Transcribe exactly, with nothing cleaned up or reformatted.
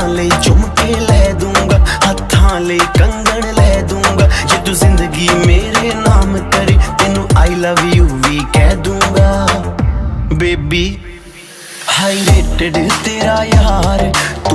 ਲਈ ਝੁਮਕੇ ਲੈ ਦੂੰਗਾ, ਹੱਥਾਂ ਲਈ ਕੰਗਣ ਲੈ ਦੂੰਗਾ। ਜੇ ਤੂੰ ਜ਼ਿੰਦਗੀ ਮੇਰੇ ਨਾਮ ਕਰੇ ਤੈਨੂੰ ਆਈ ਲਵ ਯੂ ਵੀ ਕਹਿ ਦੂੰਗਾ। ਬੇਬੀ ਹਾਈ ਰੇਟਡ ਤੇਰਾ ਯਾਰ।